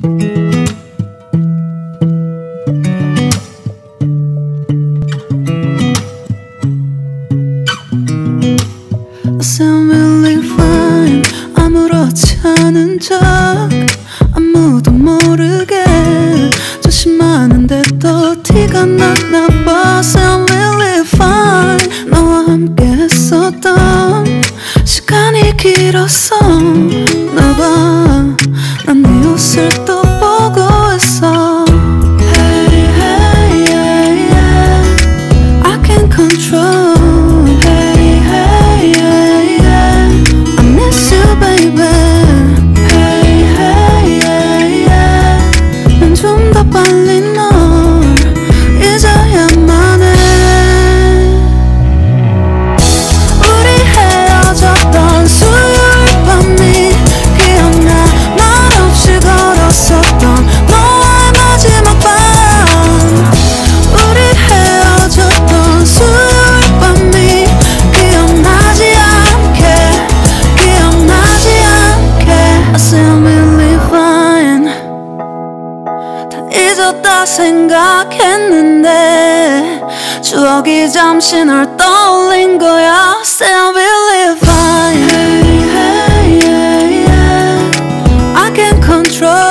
I sound really fine. 아무렇지 않은 척 아무도 모르게 조심하는데 또 티가 났나 봐. Sound really fine. 너와 함께 했었던 시간이 길었어. 나 봐, 난 네 옷을 또 보고 있어. Hey, hey, yeah, yeah. I can't control. Hey, hey, yeah, yeah. I miss you, baby. Hey, hey, yeah, yeah. 난 좀 더 빨리 널 잊어야만 해. 우리 헤어졌던 수요일 밤이 기억나. 말없이 걸었었던 너와의 마지막 밤. 우리 헤어졌던 수요일 밤이 기억나지 않게, 기억나지 않게. I sound really fine. 다 잊었다 생각했는데 추억이 잠시 널 떠올린 거야. Sound really fine. Hey, hey, yeah, yeah. I can't control.